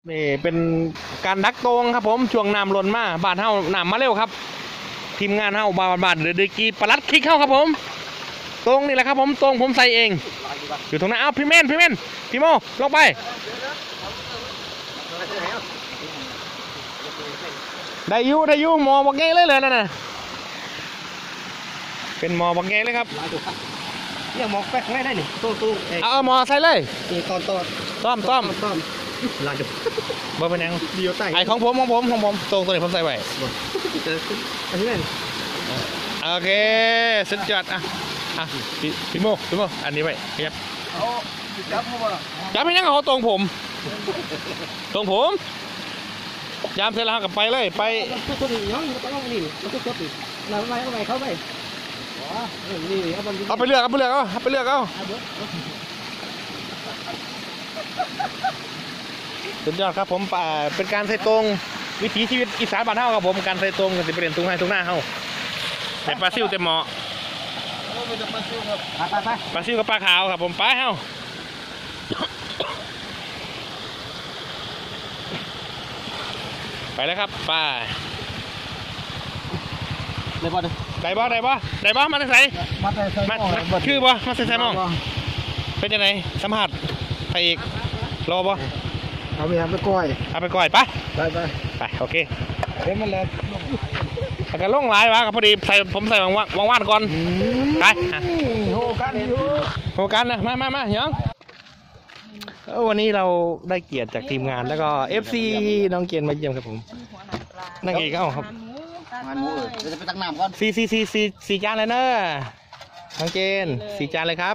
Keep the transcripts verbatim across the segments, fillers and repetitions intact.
นี่เป็นการดักตรงครับผมช่วงน้ำล้นมาบาดเท่าน้ำมาเร็วครับทีมงานเท่าบาดบาดเดือดกีปลัดคลิกเข้าครับผมตรงนี่แหละครับผมตรงผมใส่เองอยู่ตรงนั้นเอาพี่เมนพี่เมนพี่โมลงไปได้ยูได้ยูมอบักเง่เลยเลยนั่นน่ะเป็นมอบักเง่เลยครับเนี่ยมอแป๊กไม่ได้นี่ตู้ตู้เอามอใส่เลยนี่ตอนตอนต้อมต้อมต้อมลายจุดบ่เป็นยังเดียวใต้ไอของผมของผมของผมตรงตัวนี้ผมใส่ไว้อันนี้เป็นโอเคสุดยอดอ่ะอ่ะพี่พี่โมพี่โมอันนี้ไว้ครับจับเขาบ่จับให้ยังเขาตรงผมตรงผมยามเสร็จแล้วกับไปเลยไปตัวตัวนี้น้องต้องลงนี่มันตัวตัวนี้เราไปเอาไปเข้าไปนี่เอาไปเลือกเอาไปเลือกเอาเอาไปเลือกเอาสุดยอดครับผมป่าเป็นการใส่ตรงวิถีชีวิตอีสานบ้านเฮาครับผมการใส่ตรงจะเป็นตรงให้ตรงหน้าเฮาแต่ปลาซิวเต็มหม้อไปไปปลาซิวกับปลาขาวครับผมไปเฮาไปแล้วครับไปได้บ่ได้บ่ได้บ่ได้บ่มาใส่มาใส่มาคือบ่มาใส่ใส่มองเป็นยังไงสัมผัสไปอีกรอบ่เอาไปเอาไปก้อยเอาไปก้อยไปไปไปไปโอเคเดี๋ยวมันเลยถ้ากันล่องหลายวะครับพอดีใส่ผมใส่วางวางว่านก่อนไปโหกันอยู่โหกันนะมามามาเฮียงวันนี้เราได้เกียรติจากทีมงานแล้วก็ เอฟ ซี น้องเกียรติมาเยี่ยมครับผมนั่งเอกเอาครับงานหมูเออจะไปตักน้ำก่อนสี่สี่สี่สี่สี่จานเลยเนอะน้องเจนสี่จานเลยครับ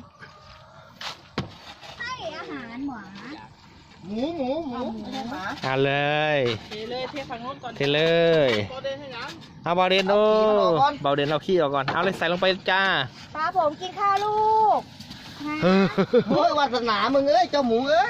ให้อาหารหมาหมูหมูหมูทานเลยเทเลยเทฝั่งโน้นก่อนเทเลยเอาเบาเดนโอ้เบาเดนเราขี้ออกก่อนเอาเลยใส่ลงไปจ้าป้าผมกินข้าวลูกเฮ้ยวาสนามึงเอ้ยเจ้าหมูเอ้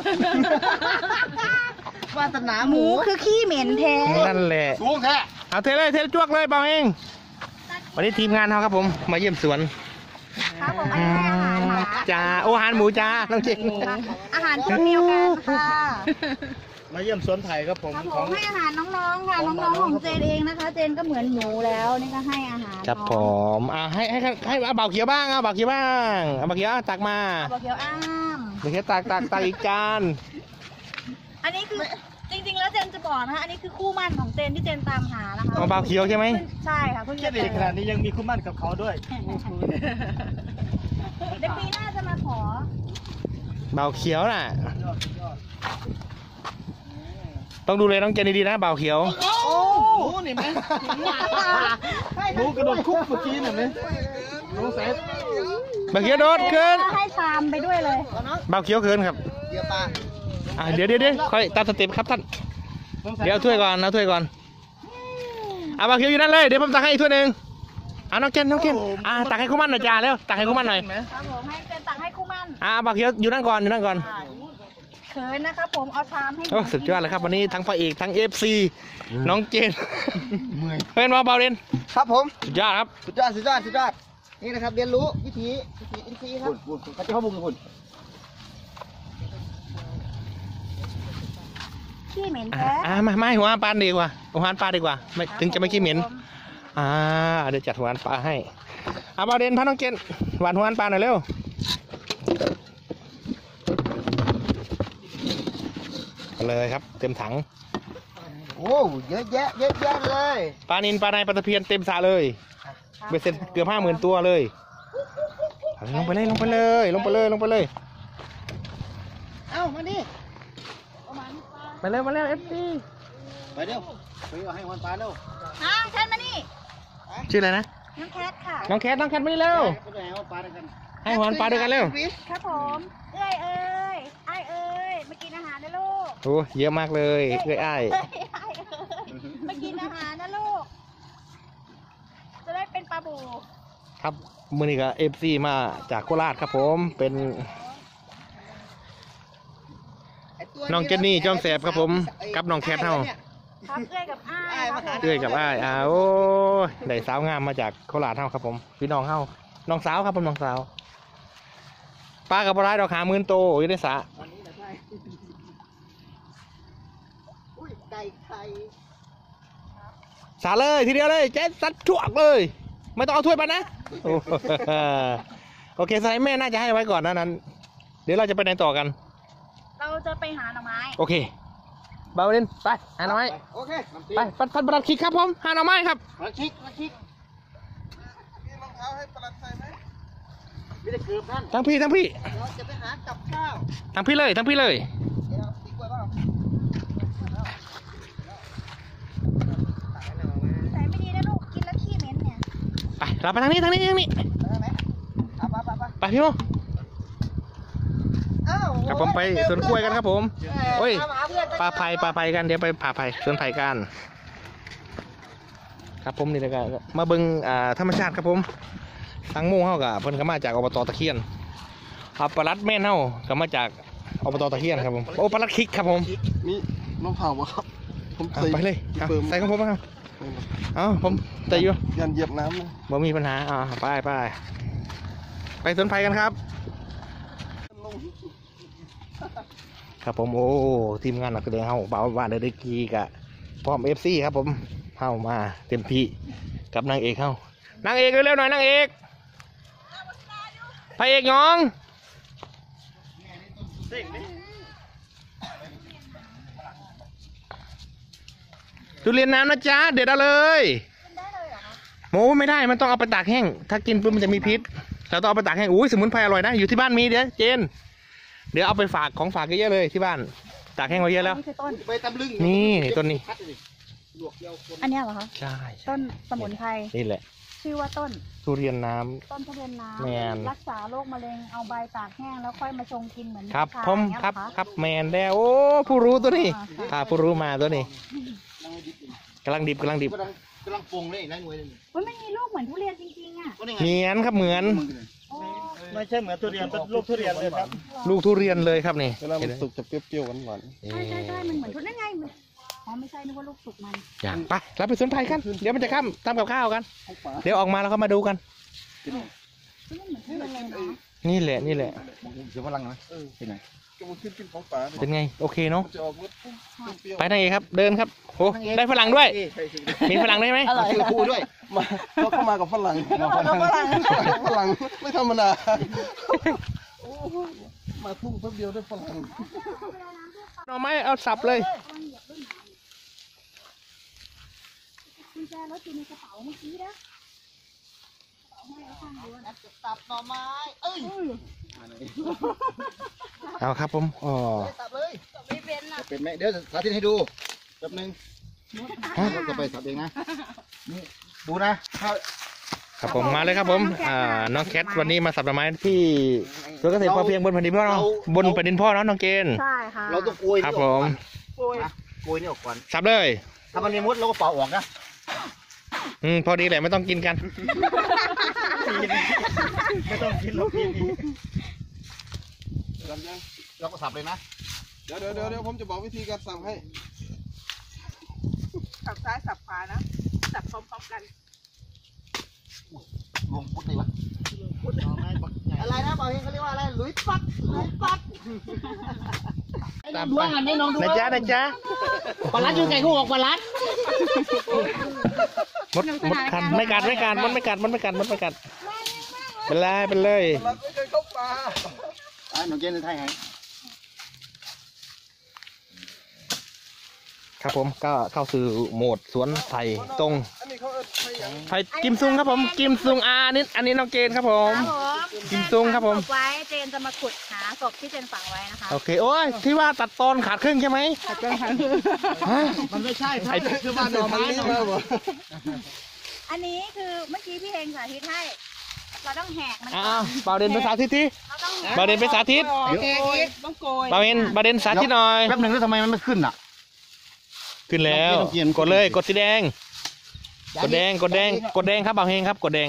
ยวาสนาหมูคือขี้เหม็นแท้นั่นแหละสูงแท้เอาเทเลยเทจวกเลยเบาเองวันนี้ทีมงานเขาครับผมมาเยี่ยมสวนครับผมให้อาหารหมาจ้าโออาหารหมูจ้าน้องเจนอาหารชุดเดียวกันค่ะมาเยี่ยมสวนไผ่ครับผมของให้อาหารน้องๆค่ะน้องๆของเจนเองนะคะเจนก็เหมือนหมูแล้วนี่ก็ให้อาหารครับผมอ่าให้ให้ให้เอาเบาเขียวบ้างเอาเบาเขียวบ้างเอาเบาเขียวตักมาเบาเขียวอ้ามเบาเขียวตักตักตักอีกจานอันนี้คือจริงๆแล้วเจนจะบอกนะคะอันนี้คือคู่มั่นของเจนที่เจนตามหานะคะเอาเบาเขียวใช่ไหมใช่ค่ะคุณจะดีขนาดนี้ยังมีคู่มั่นกับเขาด้วยเดี๋ยวปีหน้าจะมาขอเบาเขียวน่ะต้องดูเลยน้องเจนดีๆนะเบาเขียวโอ้โหนี่ไหมหมูกระโดดคุกเมื่อกี้เห็นไหมน้องเซฟเบาเขียวโดดขึ้นให้ชามไปด้วยเลยเบาเขียวขึ้นครับเดี๋ยวป้าอ่าเดี๋ยวเดี๋ยวเดี๋ยวค่อยตามสเต็ปครับท่านเดี๋ยวถ้วยก่อนเอาถ้วยก่อนเอาเบาเขียวอยู่นั่นเลยเดี๋ยวผมตักให้อีกถ้วยหนึ่งอ่าน้องเจนน้องเจนอ่าตักให้คู่มั่นหน่อยจ้าแล้วตักให้คู่มั่นหน่อยครับผมให้เจนตักให้คู่มั่นอ่าเบาเขียวอยู่นั่นก่อนอยู่นั่นก่อนเขินนะครับผมเอาชามให้โอ้สุดยอดเลยครับวันนี้ทั้งพระเอกทั้งเอฟซีน้องเจนเป็นมาเบาเรนครับผมสุดยอดครับสุดยอดสุดยอดสุดยอดนี่นะครับเรียนรู้วิธีวิธีอินทรีย์ครับเขาจะเข้าบุกคุณขี้เหม็นแท้อ่าไม่ไม่หัวปลาดีกว่าหัวปลาดีกว่าไม่ถึงจะไม่ขี้เหม็นอ่าเดี๋ยวจัดหัวปลาให้เอาเบาเรนพาน้องเจนหวานหัวปลาหน่อยเร็วเลยครับเต็มถังโอ้เยอะแยะเยอะแยะเลยปลานินปลาในปลาตะเพียนเต็มสระเลยเบ็ดเสร็จเกือบห้าหมื่นตัวเลยลงไปเลยลงไปเลยลงไปเลยลงไปเลยเอ้ามาดิไปเร็วมาเร็วเอฟซีไปเร็วไปเอาให้วันปลาเร็วน้องแคทมานี่ชื่ออะไรนะน้องแคทค่ะน้องแคทน้องแคทมานี่เร็วให้หัวปลาด้วยกันเร็วครับผมเอ้ยเอ้ยไอเอ้ยมากินอาหารนะลูกโอ้เยอะมากเลยเอ้ยไอ้มากินอาหารนะลูกจะได้เป็นปลาบูครับมือนี้ก็เอฟซีมาจากโคราชครับผมเป็นน้องเจนนี่จอมแสบครับผมกับน้องแคทเท่าครับเอ้ยกับอ้ายเอ้ยกับอ้ายอ้าโอ้ได้สาวงามมาจากโคราชเท่าครับผมพี่น้องเท่าน้องสาวครับผมน้องสาวปลากับปลาดอกขาหมื่นโตอยู่ในสระไก่ไข่สาเลยทีเดียวเลยเจ๊สัดจวกเลยไม่ต้องเอาถ้วยไปนะโอ้โอเคสไลด์แม่น่าจะให้ไว้ก่อนนะนั้น เดี๋ยวเราจะไปไหนต่อกันเราจะไปหาหน่อไม้โอเคบาวลินไปหาหน่อไม้โอเคไปปัดปัดประดับคิกครับผมหาหน่อไม้ครับมาชิกมาชิกมีรองเท้าให้ประหลัดใส่ไหมไม่ได้เกือบท่านทั้งพี่ทั้งพี่เราจะไปหากับข้าวทั้งพี่เลยทั้งพี่เลยเดี๋ยวตีกล้วยเปล่าใส่ไม่ดีนะลูก กินแล้วขี้เหม็นเนี่ยไปเราไปทางนี้ทางนี้ทางนี้ได้ไหมเอาไปไปไปไปพี่โมอ้าวกับผมไปสวนกล้วยกันครับผมโอ้ยตามหาเพื่อนปลาไผ่ปลาไผ่กันเดี๋ยวไปผ่าไผ่สวนไผ่กันครับผมนี่เลยกันมาเบิ่งอ่าธรรมชาติครับผมทั้งหมู่เฮากับเพิ่นก็มาจากอบตตะเคียนครับปลัดแม่นเฮาก็มาจากอบตตะเคียนครับผมโอ้ปลัดคิกครับผมมีน้องเผาบ่ครับผมเอาไปเลยเอาใส่ของผมครับเอาผมใส่อยู่ยันเหยียบน้ำนะบ่มีปัญหาอ่าไปไปไปสวนไผ่กันครับ ครับผมโอ้ทีมงานนักแสดงเฮาบ่าวบ้านเดอะกีกะพร้อมเอฟซีครับผมเฮามาเต็มที่กับนางเอกเฮานางเอกเร็วๆหน่อยนางเอกพระเอกหยองทุเรียนน้ำนะจ๊ะเด็ดเอาเลยโม้ไม่ได้มันต้องเอาไปตากแห้งถ้ากินปุ๊บมันจะมีพิษเราต้องเอาไปตากแห้งอุ้ยสมุนไพรอร่อยนะอยู่ที่บ้านมีเดี๋ยวเจนเดี๋ยวเอาไปฝากของฝากเยอะๆเลยที่บ้านตากแห้งไว้เยอะแล้วนี่คือต้นไปตำลึงนี่นี่ต้นนี้อันเนี้ยเหรอคะใช่ต้นสมุนไพรนี่แหละชื่อว่าต้นทุเรียนน้ำต้นทุเรียนน้แมนำรักษาโรคมะเร็ง เอาใบตากแห้งแล้วค่อยมาชงกินเหมือนครับชาผมอย่างเงี้ยครับเหอคะครับแมนแล้วโอ้ผู้รู้ตัวนี้อ่าค่ะพาผู้รู้มาตัวนี้กำลังดิบกำลังดิบกำลังกำลังปรุงเลยนายหน่วยเลยเฮ้ยมันมีลูกเหมือนทุเรียนจริงๆอ่ะเหมือนครับเหมือนโอ้ไม่ใช่เหมือนทุเรียนเป็นลูกทุเรียนเลยครับลูกทุเรียนเลยครับนี่เวลามันสุกจะเปรี้ยวๆหวานเอ๊ใช่ใช่ใช่ะมันเหมือนทุเรียนไงมันอ๋อไม่ใช่นึกว่าลูกสุกมันอย่างไปเราไปสวนไผ่กันเดี๋ยวมันจะค่ำทำกับข้าวกันๆของป่าเดี๋ยวออกมาแล้วก็มาดูกันเฮ้ยมันเหมือนทุเรียนเลยเนาะนี่แหละนี่แหละเดี๋ยวพลังนะเออเป็นไงก็มันขึ้นกินของป่าเป็นไงโอเคเนาะจะออกรสเปรี้ยวไปนางเอกครับ เดินครับโอ้ได้ฝรั่งด้วย มีฝรั่งได้ไหมชื่อครูด้วยมาเขาเข้ามากับฝรั่งมากับฝรั่งฝรั่งไม่ธรรมดามาทุ่งแป๊บเดียวได้ฝรั่งหน่อไม้เอาสับเลยกุญแจรถอยู่ในกระเป๋าเมื่อกี้นะกระเป๋าให้เอาข้างเดียวนะจะตับหน่อไม้เอ้ยเอาครับผมอ๋อตับเลยไม่เป็นอ่ะเป็นไหมเดี๋ยวสาธิตให้ดูแป๊บนึงฮะเราจะไปสับเองนะนี่ดูนะถ้าครับผมมาเลยครับผมอ่าน้องแคทวันนี้มาสับหน่อไม้ที่สวนเกษตรพอเพียงบนแผ่นดินพ่อเนาะบนแผ่นดินพ่อเนาะน้องเกณฑ์ใช่ค่ะเราต้องโกยครับนี่ผออกมก่อนนะโกยนี่ออกก่อนสับเลยถ้ามันมีมดเราก็เป่าออกนะอืมพอดีแหละไม่ต้องกินกันไม่ต้องกินเรากินดีเราก็สับเลยนะเดี๋ยวเดี๋ยวเดี๋ยวผมจะบอกวิธีการสับให้สับซ้ายสับขวานะ สับพร้อมๆกันลงพุทธเลยวะอะไรนะบอกเองเขาเรียกว่าอะไรหลุยปัดหลุยปัดตามไปนะจ๊ะนะจ๊ะปลาลัดอยู่ไงกูออกปลาลัดมดมดคันไม่กัดไม่กัดมันไม่กัดมันไม่กัดมันไม่กัดเป็นไรเป็นเลยเราไม่เคยเข้าป่าอ่าหนูเจนในไทยไงครับผมก็เข้าสู่โหมดสวนไผ่ตรงอันนี้เขาเอิ้นไผ่หยังไผ่กิมซุงครับผมกิมซุงอาอันนี้อันนี้น้องเกณฑ์ครับผมครับผมกิมซุงครับผมเจนฝังศพไว้เจนจะมาขุดหาศพที่เจนฝังไว้นะคะโอเคโอ้ยที่ว่าตัดตอนขาดครึ่งใช่ไหมฮะมันไม่ใช่ไอ้คือบ้านหน่อไม้นี่หน่อมาไม้บ่อันนี้คือเมื่อกี้พี่เฮงสาธิตให้ เราต้องแหกมันอ้าวเบาเด่นไปสาธิตทีเราต้องเบาเด่นไปสาธิตโอเคต้องโกยเบาเด่นเบาเด่นสาธิตหน่อยแป๊บหนึ่งแล้วทำไมมันไม่ขึ้นอ่ะขึ้นแล้วต้องเปลี่ยนกดเลยกดสีแดง กดแดงกดแดงกดแดงครับเบาเฮงครับกดแดง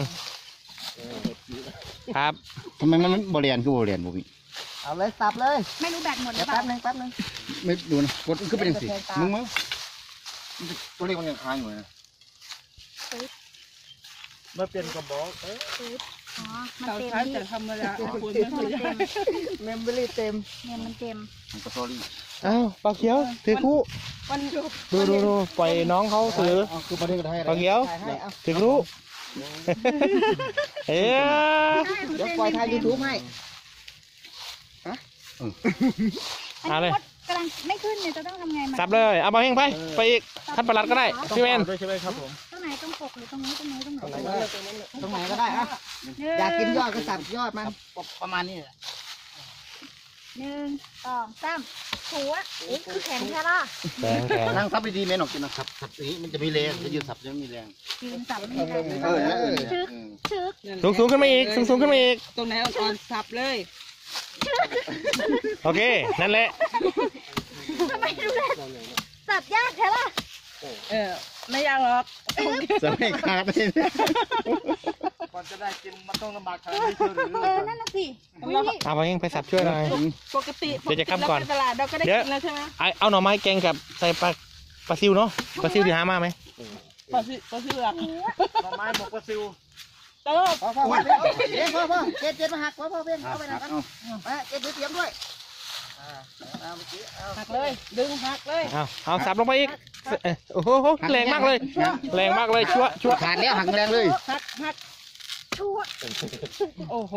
ครับทำไมมันบริเวณคือบริเวณบุ๋มเอาเลยสับเลย ไม่รู้แบตหมดหรือเปล่าแป๊บนึงแป๊บนึงไม่ดูนะกดขึ้นไปยังสิมึงมึงตัวเลขมันยังค้างอยู่นะมาเปลี่ยนกระบอกเอ้ยอ๋อมันเราเต็มใช้ที่แต่ธรรมดาคุณเต็ไม่มเคยได้เมมเบอรี่เต็มเนี่ยมันเต็มอ้าวปลาเขียวถือคู่วันหยุดดูดูดูปล่อยน้องเขาถือเอาคือประเด็นก็ได้ปลาเขียวถ่ายให้เอาถือคู่เอ๊ะใช่ของเดี๋ยวเจนปล่อยทางเต็ยูมทูบให้อันนี้มดกำลังไม่ขึ้นเนี่ยจะต้องทำไงมันสับเลยเอามาเฮงไปไปอีกท่านประหลัดก็ได้พี่แมนด้วยใช่ไหมครับผมตรงไหนตรงปกหรือตรงนี้ตรงนี้ตรงไหนตรงไหนก็ได้ตรงไหนก็ได้อะอยากกินยอดก็สับยอดมันประมาณนี้แหละหนึ่งสองสามถูอ่ะโอ้คือแข็งแค่ละแข็งแข็งนั่งซับดีๆแม่หนอกกินนะครับสับอย่างนี้มันจะมีแรงจะยืนสับจะมีแรงยืนสับนี่ได้เออเออชึกชึกสูงสูงขึ้นมาอีกสูงสูงขึ้นมาอีกตรงไหนเอาตอนสับเลยโอเคนั่นแหละทำไมดูแลสับยากแค่ละเออไม่ยากหรอกจะไม่ขาดเลยก่อนจะได้กินมันต้องลำบากขนาดนี้เชียวหรือเออนั่นน่ะสิวิธีเอามาเฮงไปสับช่วยหน่อยปกติเดี๋ยวจะข้ามก่อนปตลาดเราก็ได้เดี๋ยวกินแล้วใช่ไหมเอาเอาหน่อไม้แกงกับใส่ปลาปลาซิวเนาะปลาซิวที่หามาไหมพอซื้อพอซื้อหลักหน่อไม้บอกว่าซิวเติมพ่อพ่อพ่อเจ๊พ่อพ่อเจ๊เจ๊มาหักพ่อพ่อเพ่งเข้าไปไหนกันมาเจ๊ถือเสียมด้วยเอาเมื่อกี้เอาหักเลย ดึงหักเลยเอาเอาสับลงไปอีกเอ้ยโอ้โหแรงมากเลย แรงมากเลยชั่วชั่วขาดแล้วหักแรงเลยหักหักชั่วโอ้โห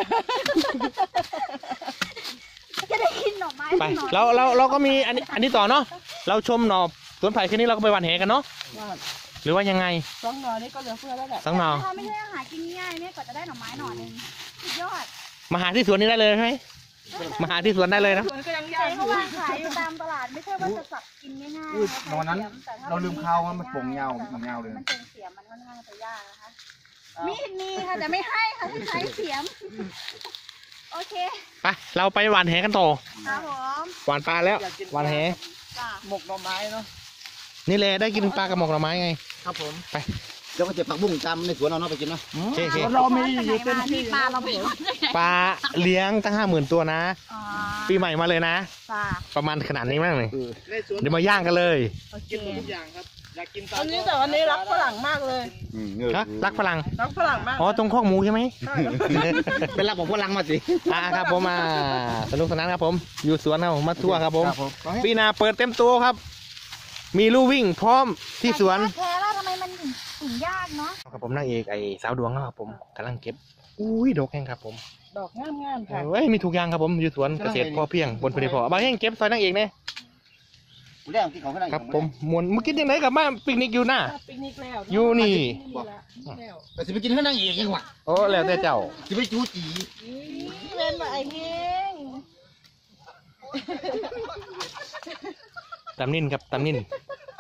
จะได้กินหน่อไม้ไปหน่อยเราเราเราก็มีอันนี้อันนี้ต่อเนาะเราชมหน่อสวนไผ่แค่นี้เราก็ไปหวานแหกันเนาะหรือว่ายังไงสองหน่อนี่ก็เหลือเฟือแล้วแหละสังหน่อถ้าไม่ใช่อาหารกินง่ายเนี่ยกว่าจะได้หน่อไม้หน่อหนึงสุดยอดมาหาที่สวนนี้ได้เลยใช่ไหมมาหาที่สวนได้เลยนะสวนก็ยังใคยาร กอเขายู่วางขายอยู่ตามตลาดไม่ใช่ว่าจะสับกินง่ายๆอุ้ยะนอนนั้นแต่ถ้เราลืมข้าวมันป่งยาวป่งยาวเลยมันเป็นเสียมมันค่อนข้างจะยากนะคะมีดมีค่ะแต่ไม่ให้ค่ะที่ใช้เสียมโอเคไปเราไปหวานแหกันต่อครับผมหวานปลาแล้วหวานแหจ้ะหมกหน่อไม้เนาะนี่แหละได้กินปลากระหมกหน่อไม้ไงครับผมไปเดี๋ยวก็จะผักบุ้งตามในสวนเราเนาะไปกินเนาะโอเคโอเคเราไม่อยู่เต็มที่ปลาเราไปก่อนปลาเลี้ยงตั้งห้าหมื่นตัวนะอ๋อปีใหม่มาเลยนะจ้ะประมาณขนาดนี้มั้งเลยในสวนเดี๋ยวมาย่างกันเลยโอเคกินทุกอย่างครับอยากกินปลาวันนี้แต่วันนี้รักฝรั่งมากเลยฮะรักฝรั่งรักฝรั่งมากอ๋อตรงข้อกหมูใช่ไหมเป็นรับของพลังมาสิอ่าครับผมมาสนุกสนานครับผม อยู่สวนครับผมมาทั่วครับผมครับผมปีหนาเปิดเต็มตัวครับ มีลู่วิ่งพร้อมที่สวนแพ้แล้วทำไมมันถึงถึงยากเนาะครับผมนางเอกไอ้สาวดวงครับผมกำลังเก็บอุ้ยดอกแห้งครับผมดอกงามๆค่ะเอ้ยมีทุกอย่างครับผมอยู่สวนเกษตรพอเพียงบนพื้นที่พอบางแห้งเก็บซอยนางเอกเนี่ยเรื่องที่เขาไม่ได้ครับผมมวนเมื่อกี้ยังไงกับมาปิกนิกอยู่หน้าปิกนิกแล้วอยู่นี่แล้วแต่สิไปกินข้าวนั่งเอกยังวะโอ้แล้วแต่เจ้าสิไปจูจีเล่นมาไอ้เฮงตำนินครับตำนิน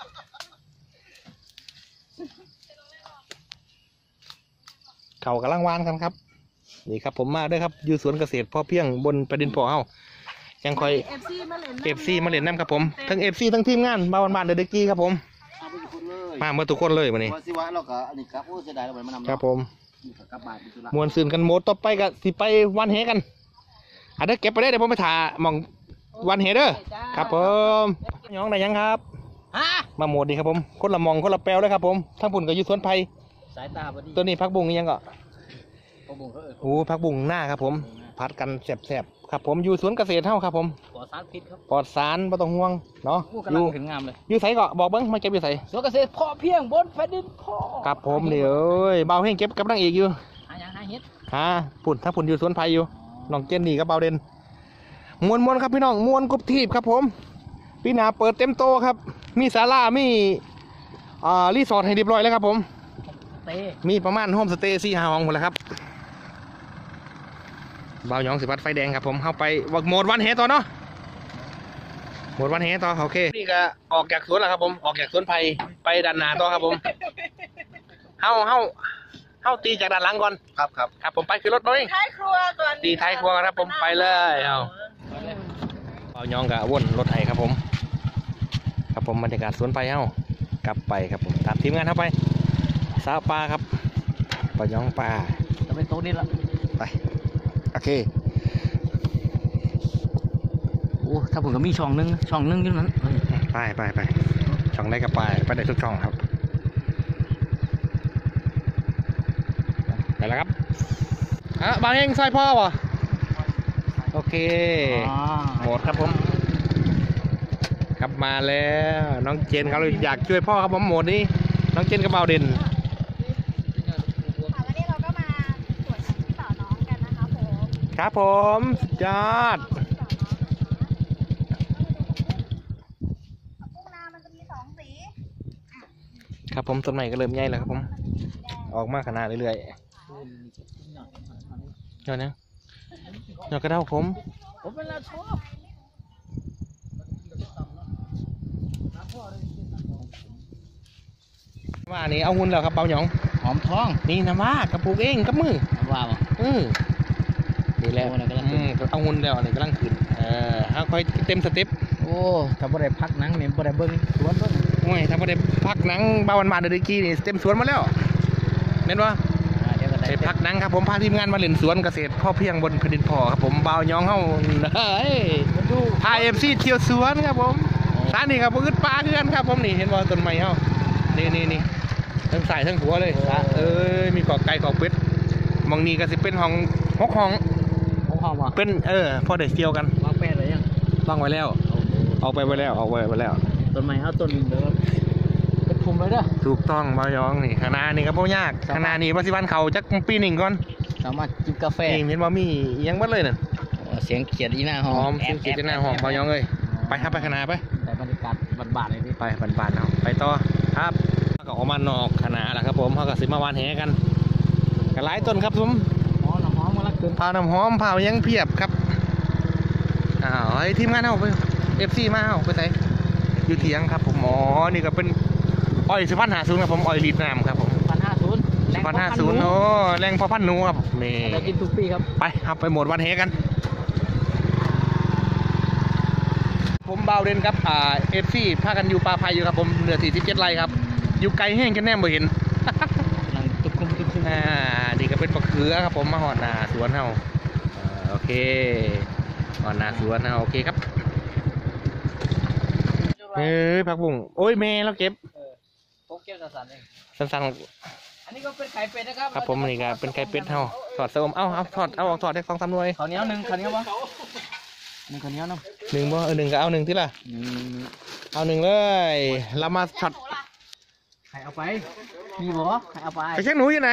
เขากำลังวานกันครับนี่ครับผมมาด้วยครับอยู่สวนเกษตรพอเพียงบนประเด็นพอเฮายังคอยเอฟซีมาเล่นเอฟซีมาเล่นน้ำครับผมทั้งเอฟซีทั้งทีมงานบ้านบ้านเดอะเด็กกี้ครับผมเอาไปทุกคนเลยมาเมื่อทุกคนเลยวันนี้ว่าสิวะเราก็อันนี้ครับโอ้เสียดายเราไปมานำครับผมกลับบ้านไปธุระมวนซื่นกันโมดต่อไปก็สิไปวันเฮกันอ่ะเด้อเก็บไปได้เดี๋ยวผมไปถ่าหมองวันเฮเด้อครับผมน้องได้ยังครับฮะมาโหมดดีครับผมคนละหมองคนละแปลวเลยครับผมทั้งปุ่นก็อยู่สวนไผ่สายตาพอดีตัวนี้พักบุ้งนี่ยังก็เขาบุ้งเขาเออโอ้พักบุ้งหน้าครับผมผัดกันแสบๆครับผมอยู่สวนเกษตรเท่าครับผมปลอดสารพิษครับปลอดสารไม่ต้องห่วงเนาะผู้อกำลังยู่ถึงงามเลยอยู่ไสก็บอกเบิ้งมาเก็บอยู่ไสสวนเกษตรพอเพียงบนแผ่นดินพ่อครับผมเดี๋ยวเอ้ยเบาเฮงเก็บกับนางเอกอยู่หายังหาเฮ็ดฮะปุ่นถ้าปุ่นอยู่สวนไผ่อยู่น้องเจนนี่กับเบาเด่นมวนมวนๆครับพี่น้องมวนกรุบทีบครับผมปีหนาเปิดเต็มโตครับ มีศาลามีอ่ารีสอร์ทให้เรียบร้อยแล้วครับผมเต้มีประมาณโฮมสเตย์สี่ห้าห้องหมดแล้วครับเบาหยองสิบัดไฟแดงครับผมเข้าไปวักโหมดวันเฮต่อเนาะโหมดวันเฮต่อโอเคนี่ก็ออกจากสวนแล้วครับผมออกจากสวนไผ่ไปด้านหน้าต่อครับผมเฮาเฮาเฮาตีจากด้านหลังก่อนครับครับครับผมไปขึ้นรถมาเองท้ายครัวก่อนตีท้ายครัวครับผมไปเลยเอาเอายองกะวนรถไถครับผม ครับผมบรรยากาศสวนไปเอ้ากลับไปครับผมตามทีมงานเข้าไปสาวปลาครับปลายองปลาจะเป็นโต๊ะนี้ละไปโอเคโอ้ถ้าผมก็มีช่องนึงช่องนึงอยู่นั้นไปไปไปช่องได้กับไปไปได้ทุกช่องครับไปแล้วครับอ่ะบางเองซอยพ่อวะโอเคหมดครับผมกลับมาแล้วน้องเจนเขาเลยอยากช่วยพ่อครับผมหมดนี้น้องเจนกับเบาเด่นค่ะวันนี้เราก็มาตรวจที่ต่อน้องกันนะคะผมครับผมยอดกุ้งนามันจะมีสองสีครับผมต้นใหม่ก็เริ่มใหญ่แล้วครับผมออกมาขนาดเรื่อยๆยอดนะยอดกระเด้าผมว่านี่เอาหุ่นแล้วครับเบาหยองหอมทองนี่นะว่ากระปุกเองกับมือว่าบ่อือนี่แหละโอ้น่ะกำลังขึ้นอืมเอาหุ่นแล้วนี่กำลังขึ้นเออเอาค่อยเต็มสเต็ปโอ้ถ้าบ่ได้พักหนังนี่บ่ได้เบิ่งสวนเบิ่งโอ้ยถ้าพอได้พักหนังบาวันมาเดยวกี้นี่เต็มสวนมาแล้วเห็นปะอ่าเดี๋ยวก็ได้ได้พักหนังครับผมพาทีมงานมาเล่นสวนเกษตรพ่อเพียงบนแผ่นดินพ่อครับผมบ่าวย้องเฮาเฮ้ยพาเอฟซีเที่ยวสวนครับผมสานี่ครับผมอึดปลาเพื่อนครับผมนี่เห็นบ่ต้นไม้เฮานี่นี่นี่ทั้งสายทั้งหัวเลยสาเอ้ยมีกอกไก่กอกเป็ดมองนี่ก็สิเป็นห้องหกห้องหอมบ่เป็นเออพอได้เที่ยวกันวางแป้นไว้ยังตั้งไว้แล้วออกไปไว้แล้วออกไปไว้แล้วต้นไม้เฮาต้นเด้อเป็นภูมิเลยเด้อถูกต้องบ่าวย้องนี่คณะนี่ก็บ่ยากคณะนี่ว่าสิวันเขาจักปีหนึ่งก่อนสามารถจิบกาแฟเองเห็นว่ามีอิหยังเบัดเลยน่ะโอ้เสียงเขียดอีหน้าหหออมมสิ่งที่จะหน้าหอมเบายองเลยไปครับไปคณะไปแต่บรรยากาศบานๆเลยพี่ไปบานๆเอาไปต่อครับก็ออกมานอกคณะแหละครับผมเขาก็สิมาวานแหกันกันหลายต้นครับผมอ๋อน้ำหอมมาละเกินพาวน้ำหอมพาวยังเพียบครับอ้าวไอ้ทีมงานเอาไปเอฟซีมาเอาไปใส่อยู่เถียงครับผมอ๋อนี่ก็เป็นอ้อยสิพันหาศูนย์ครับผมอ้อยลีดน้ำครับผมพันห้าศูนย์สิพันห้าศูนย์โอ้แรงพอพันหนูครับนี่ได้กินทุกปีครับไปครับไปหมดวันแหกัน ผมเบาเด่นครับอ่าเอฟซีพากันอยู่ปลาพายอยู่ครับผมเหนือสี่สิบเจ็ดไร่ครับอยู่ไกลแห้งกันแน่บ่เห็นกำลังตุกคุมตุกคุมอ่านี่ก็เป็นปลาเขือครับผมมาหอดหนาสวนเฮาอ่าโอเคหอดหนาสวนเฮาโอเคครับเฮ้ยผักบุ้งโอ้ยแม่เราเก็บพกเก็บสันเองสั้นอันนี้ก็เป็นไข่เป็ดนะครับๆครับผมนี่ก็เป็นไก่เป็ดเฮาถอดเสริมเอาเอาถอดเอาออกถอดได้สองสามหน่วยข้าวเหนียวหนึ่งข้าวเหนียวปะหนึ่งข้าวเหนียวเนาะหนึ่งบ่เออหนึ่งก็เอาหนึ่งที่ละหนึ่งเอาหนึ่งเลยเรามาช็อตไข่เอาไปมีบ่ไข่เอาไปไปเช็คหนูอยู่ไหน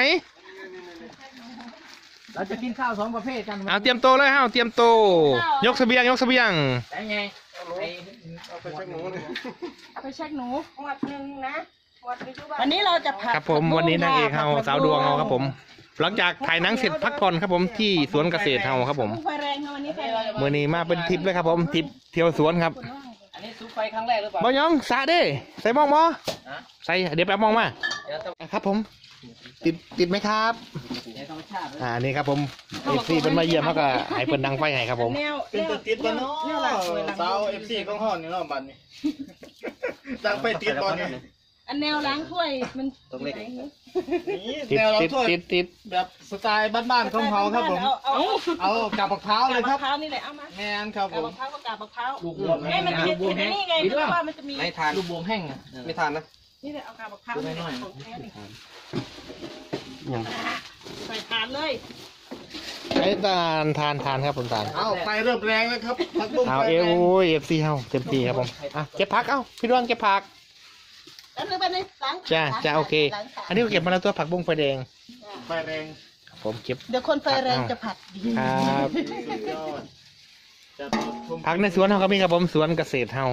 เราจะกินข้าวสองประเภทกันเอาเตรียมโตวเลยเฮาเตรียมโตวยกเสบียงยกเสบียงแต่ไงไอ้เอาไปเช็คหนูเลยเอาไปเช็คหนูหวดหนึ่งนะหวดหนึ่งวันนี้เราจะผัดครับผมวันนี้นางเอกเฮาสาวดวงเฮาครับผม หลังจากถ่ายหนังเสร็จพักผ่อนครับผมที่สวนเกษตรเฮาครับผมไฟแรงค่ะวันนี้ไฟแรงเมื่อนี้มาเป็นทริปเลยครับผมทริปเที่ยวสวนครับอันนี้ซุปไฟครั้งแรกหรือเปล่าบ่ยองสะเด้ใส่หมองบ่ฮะใส่เดี๋ยวแป๊บมองมาเดี๋ยวต้องครับผม ติดติดไหมครับเดี๋ยวธรรมชาติอ่านี่ครับผมเอฟซีเป็นมาเยี่ยมเขาก็ให้เพิ่นดังไฟให้ครับผมแนวเป็นตัวติดบอลเนาะแนวหลังสวยหลังสาวเอฟซีของห้องนี่เนาะบันนี้ตั้งไปติดบอลนี่อันแนวล้างถ้วยมันตรงเล็กนี่ติดแนวเราติดถ้วยติดติดแบบสไตล์บ้านๆของเขาครับผมเอาเอาเอากับมะพร้าวเลยครับกาบมะพร้าวนี่แหละเอามาแมนครับผกาบมมะพร้าวก็กาบมะพร้าวลูกบวมเอ้ยมันเห็นเห็นนี่ไงเพราะว่ามันจะมีไม่ทานลูกบวมแห้งอะไม่ทานนะนี่แหละเอากาบมะพร้าวดูหน่อยๆของแท้นี่ยังใส่ทานเลยไอ้ทานทานทานครับผมทานเอาไฟเริ่มแรงแล้วครับพักบุ้งเอาไฟเอแรงโอ้ยเอฟซีเฮาเต็มที่ครับผมอ่ะเก็บผักเอ้าพี่ดวงเก็บผักแล้วนึกไปในล้างจ้าจ้าโอเค อันนี้ก็เก็บมาแล้วตัวผักบุ้งไฟแดงไฟแรงครับผมเก็บเดี๋ยวคนไฟแรงจะผัดดีครับสุดยอดจัดชมผักในสวนเราก็มีครับผมสวนเกษตรเฮา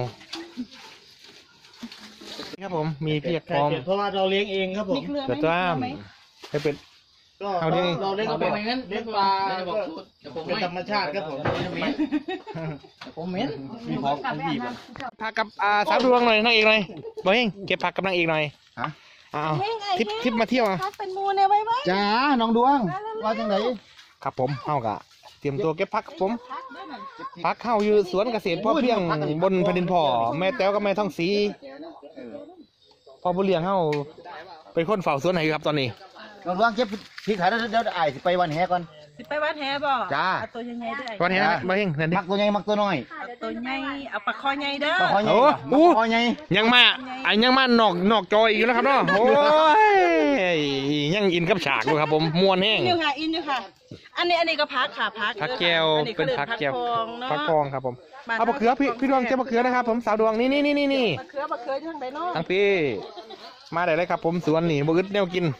นี่ครับผมมีเพียกพร้อมเพราะว่าเราเลี้ยงเองครับผมมีเกลือไหมเกิดว่ามีเกลือไหมให้เป็นก็เอาเลี้ยงเราเลี้ยงเอาเป็ไปนงั้นเลี้ยงปลาจะบอกสูตรเดี๋ยวผมเป็นธรรมชาติครับผมผมเหม็นมีพร้อมของบีบผักกับอ่าสาวดวงหน่อยนางเอกหน่อยบอยเองเก็บผักกับนางเอกหน่อยฮะอ้าวทิปทิปมาเที่ยวอ่ะพัดเป็นมูเนี่ยไว้ไว้จ้าน้องดวงว่าจังไหนครับผมเฮากะเตรียมตัวเก็บผักครับผมพัดด้วยมันผักเข้าอยู่สวนเกษตรพ่อเพียงบนแผ่นดินพ่อแม่แต้วกับแม่ท่องสีพ่อบุญเลี้ยงเฮาเป็นคนเฝ้าสวนไหนครับตอนนี้น้องดวงเก็บพริกขายแล้วเดี๋ยวไอ้สิไปวันแหก่อนสิไปวัดแฮบ่จ้าเอาตัวยังไงด้วยวันนี้นะบอยเองนั่นดิมักตัวใหญ่มักตัวน้อยเอาตัวใหญ่เอาปลาคอใหญ่เด้อปลาคอใหญ่โอ้ปลาโหคอใหญ่ยังมาไอ้ยังมานอกนอกจออีกแล้วครับเนาะโอ้ยยังอินกับฉากด้วยครับผมมวนแห้งอินอยู่ค่ะอินอยู่ค่ะ อันนี้อันนี้ก็พักค่ะพักผักแก้วอัเป็นผักแก้วพองเนาะผักกองครับผมบ้านเอาบะเขือพี่พี่ดวงเจ้าบะเขือนะครับผมสาวดวงนี่นี่นี่นี่นี่มะเขือมะเขืออยู่ทางไหนเนาะทั้งพี่มาได้เลยครับผมสวนนี่บอึดแนวกิน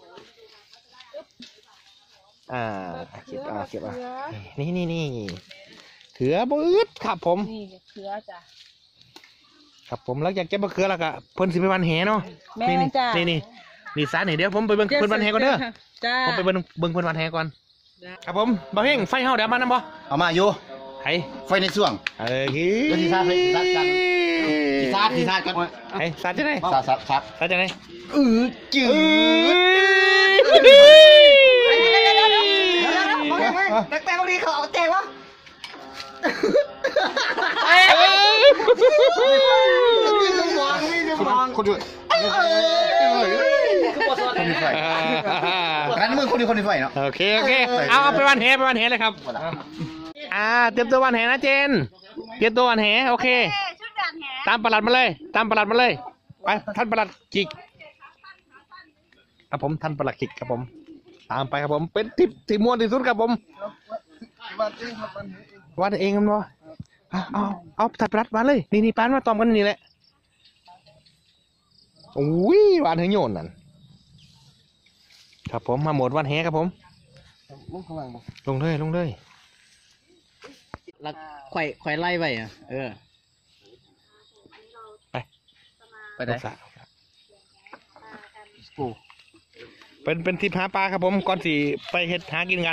อ่าเก็บอ่าเก็บอ่านี่นี่นี่เขือบอึดครับผมนี่เขือจ้ะครับผมแล้วอยากเก็บบะเขือแล้วก็เพิ่นสิไปวันแหเนาะแม่นี่นี่จ้ะนี่นี่นี่ซานี่เดี๋ยวผมไปเบิ่งเพิ่นวันแหก่อนเด้อจ้าผมไปเบิ่งเบิ่งเพิ่นวันแหก่อนครับผมบ่าวเฮงไฟเฮาเดี๋ยวมานำบ่เอามาอยู่ไห้ไฟในช่วงเอ้ยเดี๋ยวสิซาดสิซาดกัน ทีซาดทีซาดก่อนไห้ซาดจังได๋ซาดซาดซาดซาดจังได๋อือจืดแปลกๆบางทีเขาเอาแจกวะมีสมองมีสมองคนดูร้านนี้มึงคนดีคนดีไฟเนาะโอเคโอเคเอาเอาไปวันแหไปวันแหเลยครับอ่าเตรียมตัววันแหนะเจนเตรียมตัววันแหโอเคเอ๊ะชุดด่านแหตามประหลัดมาเลย ตามประหลัดมาเลยไปท่านประหลัดกิกครับผมท่านประหลัดกิกครับผมตามไปครับผมเป็นทิปที่ม่วนที่สุดครับผมวันเองครับเนาะเอาเอาเอาท่านประหลัดมาเลยนี่นี่ปานมาตอมกันนี่แหละโอ้ยวันเฮงโยนนั่นครับผมมาหมดวันแหครับผมลงเลยลงเลยแล้วไข่ไข่ไล่ไปอ่ะเออไปไปไหนลงสระเป็นเป็นทริปหาปลาครับผมก่อนสิไปเฮ็ดหากินกัน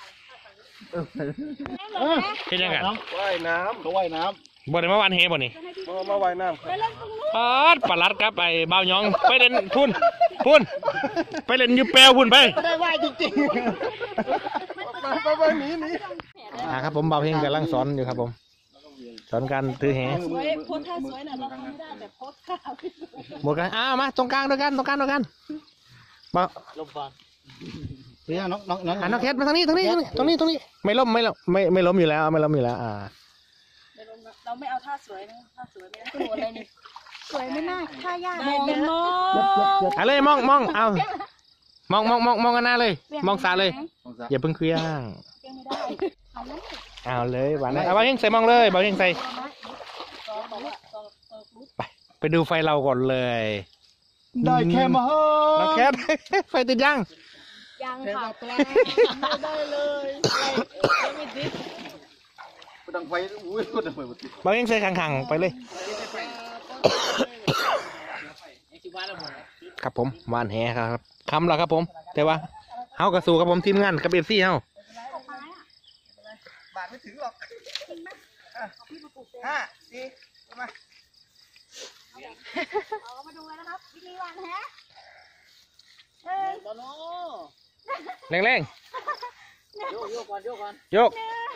เฮ็ดยังไงว่ายน้ำเขาว่ายน้บ่ได้มาวันเฮบ่นี่ำมามาว่ายน้ำครับปาดปลาลัดครับไอ้บ่าวหยองไปเล่นพุ่นพุ่นไปเล่นอยู่แปลวพุ่นไปได้ไหวจริงไปไปหนีหนีอ่าครับผมบ่าวเฮงกำลังสอนอยู่ครับผมสอนการถือแหสวยโพสท่าสวยน่ะเราทำไม่ได้แต่โพสท่าหมดกันอ้าวมาตรงกลางด้วยกันตรงกลางด้วยกันบ่าวลมฟันๆพี่น้องน้องน้องอ่าน้องแคทมาทางนี้ทางนี้ตรงนี้ตรงนี้ไม่ล้มไม่ล้มไม่ไม่ล้มอยู่แล้วไม่ล้มอยู่แล้วอ่าเราไม่เอาท่าสวยนะท่าสวยไม่ได้ตัวอะไรนี่สวยไม่น่าค่ายากได้เป็นมอเอาเลยมองมองเอามองมองมองมองกันหน้าเลย มองสาเลย อย่าเพิ่งเคลี้ยงไม่ได้เอาแล้วเอาเลยหวานเลยเอาบ่าวเฮงใส่มองเลยบ่าวเฮงใส่ไปไปดูไฟเราก่อนเลยได้แค่มาน้องแคท ไฟติดยังยังค่ะไม่ได้เลยไม่ติดดังไฟอุ้ยคนดังไฟหมดบ่าวเฮงใส่ขังๆไปเลย ครับผมหวานแหครับคำแล้วครับผม แต่ว่าเฮากระสู่ครับผมทีมงานกับเอฟซีเฮาบาทไม่ถึงหรอกห้าสี่มาเอามาดูกันนะครับ วิธีวางแหแรงแรงโยกโยกก่อนโยกก่อนๆโยก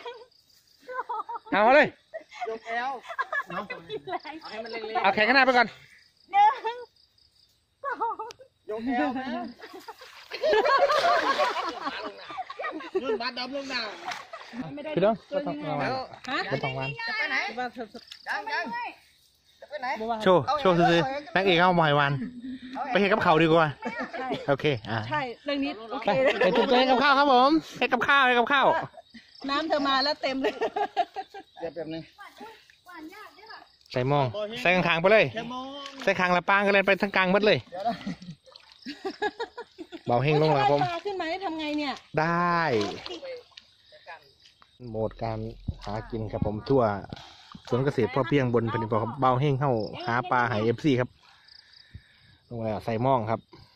เอาเลยโยกแอลเอาให้มันเล็งเอาแขนข้างหน้าไปก่อนหนึ่งสองๆโยกแอลนะนุ่นบาดดำลงหน้าพี่น้องก็ต้องระวังฮะก็ต้องระวังจะไปไหนว่าเธอยังยังจะไปไหนโชว์โชว์ซื้อๆนักเอกเอาหมอยวันไปเฮ็ดกับเขาวดีกว่าโอเคอ่าใช่เรื่องนี้โอเคไปไปจุดเจกับข้าวครับผมเฮ็ดกับข้าวเฮ็ดกับข้าวน้ำเธอมาแล้วเต็มเลยเดี๋ยวแป๊บนึงใส่หมองใส่ข้างๆไปเลยแค่มองใส่ข้างละปางก็เลยไปทางกลางหมดเลยเบาเฮงลงแล้วครับผมปลาขึ้นมาได้ทำไงเนี่ยได้โหมดการหากินครับผมทั่วสวนเกษตรพ่อเพียงบนแผ่นดินครับเบาเฮงเข้าหาปลาหายเอฟซีครับลงมาใส่หม่องครับ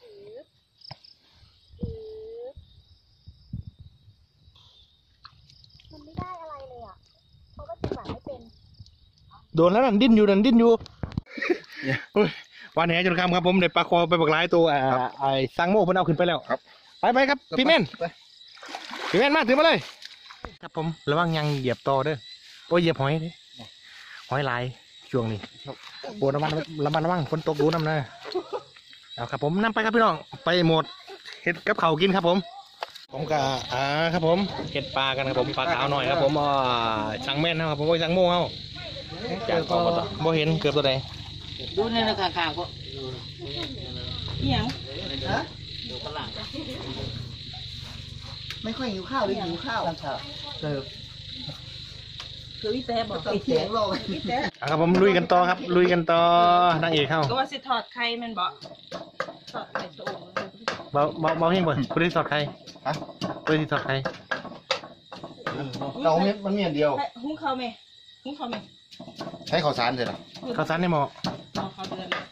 มันไม่ได้อะไรเลยอ่ะเขาก็จะแบบไม่เป็นโดนแล้วนั่นดิ้นอยู่นั่นดิ้นอยู่อุ๊ยวันแหจนคำครับผมได้ปลาคอไปบักหลายตัวอ่าไอ้ซังโม่เพิ่นเอาขึ้นไปแล้วครับไปไปครับพี่เม่นพี่เม่นมาถือมาเลย ครับผมระวังยังเหยียบต่อเด้อโอ้ยเหยียบหอยเด้หอยลายช่วงนี้โอ้ระวังระวังระวังฝนตกดูน้ำเลยเอาครับผมนำไปครับพี่น้องไปหมดเห็ดกับเขาวกินครับผม ผมก็อ่าครับผมเห็ดปลากันครับผมปลาขาวหน่อยครับผมอ่าช่างแม่นนะครับผมก็ช่างโม่เอาจากกองก็บ่เห็นเกือบตัวใดดูในข้างๆก็เหี่ยงนไม่ค่อยหิวข้าวหรือหิวข้าวคือพี่แต่บอกตอนเที่ยงรอพี่แต่อ่ะครับผมลุยกันต่อครับ ลุยกันต่อนางเอกเข้าก็ว่าสิถอดไข่มันบอกถอดไข่โซ่เบาเบาเบาเฮงบ่คุณได้สอดใครฮะคุณได้สอดใครเราเม็ดมันมีอันเดียวหุ้งเขาไหมหุ้งเขาไหมใช้ข้าวสารเสร็จแล้วข้าวสารในหม้อเอาเขาเดือนเลย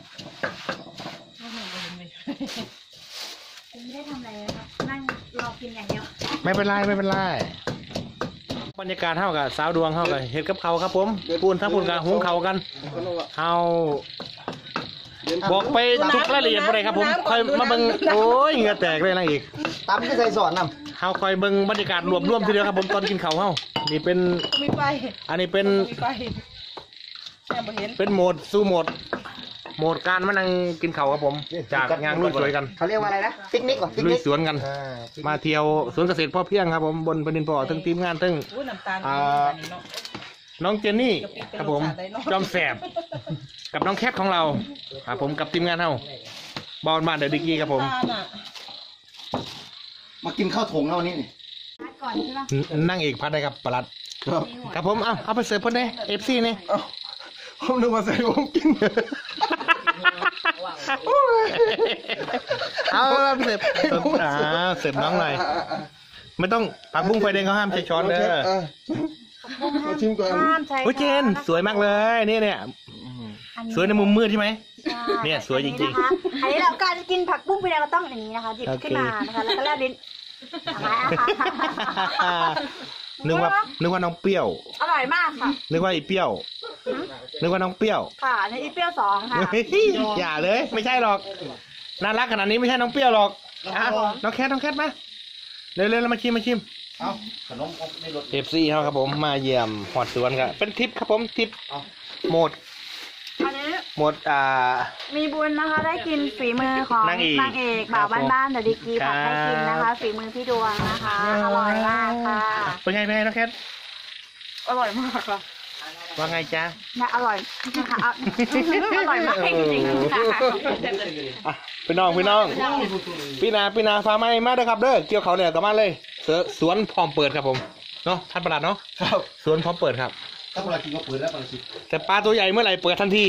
ไม่ได้ทำอะไรเลยครับนั่งรอกินอย่างเดียวไม่เป็นไรไม่เป็นไรบรรยากาศเท่ากับสาวดวงเท่ากับเห็ดกับเขาวครับผมปูนทั้งปูนกับหุงเขาวกันเฮาบอกไปทุกรายละเอียดบ่ได้ครับผมคอยมาเบิ่งโอ้ยเหงื่อแตกเลยนางเอกตำก็ใส่สอนนเฮาคอยเบิ่งบรรยากาศรวบรวมทีเดียวครับผมตอนกินข้าวเฮานี่เป็นมีไฟอันนี้เป็นมีไฟแค่บ่เห็นเป็นโหมดสู้โหมดโหมดการมานั่งกินข้าวครับผม จากงานลุยสวยกันำเขาเรียกว่าอะไรนะปิกนิกเหรอปิกลุนิยกสวนกัน มาเที่ยวสวนเกษตรพ่อเพียงครับผมบนแผ่นดินพ่อทั้งทีมงานทั้งอุ้ยน้ำตาลอ่าอันนี้เนาะน้องเจนนี่ครับผมจอมแสบกับน้องแคทของเราครับผมกับทีมงานเฮาบอลบ้านเดอะดิกกี้ครับผมน้ำตาลอ่ะมากินข้าวถงแล้ววันนี้นี่พักก่อนใช่ปะนั่งเอกพัดได้ครับประหลัดครับครับผมเอาเอาไปเสิร์ฟเพิ่นเด้เอฟซีนี่ผมนึกว่าใส่ผมกินเอาเอาไปเสิร์ฟเสิร์ฟอ่าเสิร์ฟน้องหน่อยไม่ต้องผักบุ้งไฟแดงเขาห้ามใช้ช้อนเด้อมาชิมก่อนห้ามใช้โอ้ยเจนสวยมากเลยนี่เนี่ยอันนี้สวยในมุมมืดใช่ไหมใช่เนี่ยสวยจริงๆนะคะอันนี้เราการกินผักบุ้งไปแล้วเราต้องอย่างนี้นะคะหยิบโอเคขึ้นมานะคะแล้วก็แลบลิ้นเอาไว้นะคะนึกว่านึกว่าน้องเปรี้ยวอร่อยมากค่ะนึกว่าไอ้เปรี้ยว นึกว่าน้องเปรี้ยวค่ะอันนี้อีเปรี้ยวสองค่ะเฮ้ยอย่าเลย ไม่ใช่หรอกน่ารักขนาดนี้ไม่ใช่น้องเปรี้ยวหรอกอ่ะน้องแคทน้องแคทมาเร็วๆเรามาชิมมาชิมเอาขนมอบในรถเอฟซีเขาครับผมมาเยี่ยมหอดสวนครับเป็นทริปครับผมทริปโหมดอันนี้โหมดอ่ามีบุญนะคะได้กินฝีมือของนางเอกนางเอกบ่าวบ้านๆเดอะดิกกี้ครัผับดให้กินนะคะฝีมือพี่ดวงนะคะอร่อยมากค่ะเป็นไงเป็นไงน้องแคทอร่อยมากค่ะว่าไงจ๊ะนะอร่อยนะคะเอาอร่อยมากจริงๆค่ะอ่ะพี่น้องพี่น้องพี่นาพี่นาฟ้าไม้มาเด้อครับเด้อเกี่ยวเขาเนี่ยกลับมาเลยเสือสวนพร้อมเปิดครับผมเนาะท่านประหลัดเนาะครับสวนพร้อมเปิดครับถ้าเวลากินก็เปิดแล้วปกติแต่ปลาตัวใหญ่เมื่อไหร่เปิดทันที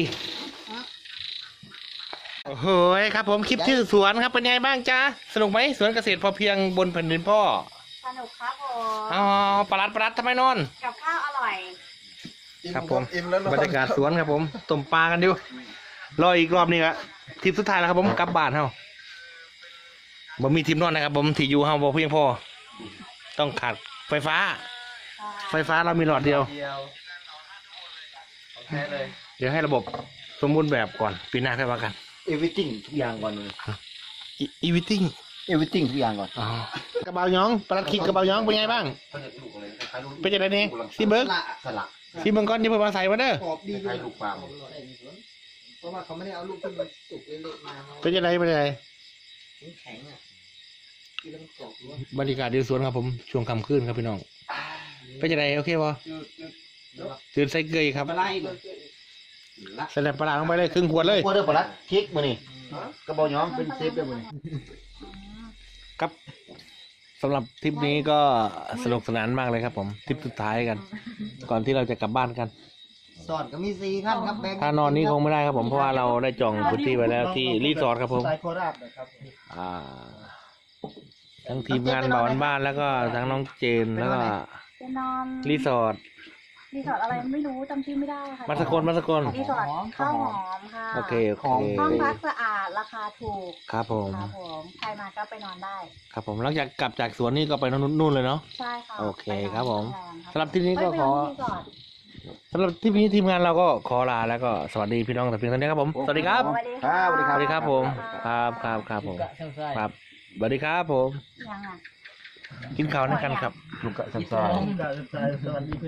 โอ้โหครับผมคลิปชื่อสวนครับเป็นไงบ้างจ๊ะสนุกไหมสวนเกษตรพอเพียงบนแผ่นดินพ่อสนุกครับผมอ๋อปลาลัดปลาลัดทำไมนอนกับข้าวอร่อยครับผมอิ่มแล้วนอนบรรยากาศสวนครับผมต้มปลากันอยู่รออีกรอบนึงอะทริปสุดท้ายแล้วครับผมกลับบ้านเฮาบ่มีทีมนอนนะครับผมที่อยู่เฮาบ่เพียงพอต้องขาดไฟฟ้า ไฟฟ้าเรามีหลอดเดียวเดียวโอเคเลยเดี๋ยวให้ระบบสมบูรณ์แบบก่อนปีหน้าค่อยว่ากัน everything ทุกอย่างก่อนเลยอีวิติ้ง everything ทุกอย่างก่อนอ๋อกระเป๋าย้องปลาลัดคิกกระเป๋าย้องเป็นไงบ้างเป็นยังไงเนี่ยซีเบิร์กสลักซีเบิร์กก่อนที่เพิ่นมาใส่มาเด้อกรอบดีคล้ายลูกปลาเพราะว่าเขาไม่ได้เอาลูกที่มันสุกเละๆมาเป็นยังไงเป็นยังไงแข็งอ่ะกินแล้วมันกรอบด้วยบรรยากาศดีสวนครับผมช่วงค่ำคืนครับพี่น้องเป็นยังไงโอเคป่ะตื่นใส่เกยครับปลาไหลใส่แหลมปลาร้าลงไปเลยครึ่งขวดเลยพวกเด้อปลาลัดพริกมือนี่กระบอกย้อมเป็นเซฟได้มือนี่ครับสำหรับทริปนี้ก็สนุกสนานมากเลยครับผมทริปสุดท้ายกัน ก่อนที่เราจะกลับบ้านกันสอดก็มีสี่ขั้นครับแบ่งถ้านอนนี้คงไม่ได้ครับผมเพราะว่าเราได้จองพื้นที่ไว้แล้วที่รีสอร์ทครับผมสายโคราชนะครับอ่าทั้งทีมงานบ่าวบ้านแล้วก็ทั้งน้องเจนแล้วก็ไปนอนรีสอร์ทรีสอร์ทอะไรไม่รู้จำชื่อไม่ได้ค่ะมัสกลมัสกลรีสอร์ทข้าวหอมค่ะโอเคโอเคห้องพักสะอาดราคาถูกครับผมครับผมใครมาก็ไปนอนได้ครับผมหลังจากกลับจากสวนนี่ก็ไปนู่นเลยเนาะใช่ค่ะโอเคไปนอนครับผมโงแรมสำหรับทริปนี้ก็เอ้ยขอไปนนที่รีสอร์ทสำหรับทริปนี้ทีมงานเราก็ขอลาแล้วก็สวัสดีพี่น้องแต่เพียงเท่านี้ครับผมสวัสดีครับสวัสดีครัค่ะบสวัสดีสวัสดีครับผมครับครับครับผมครับสวัสดีครับผมยังอ่ะกินข้าวด้วยกันครับลูกกะสันซาสวัสดี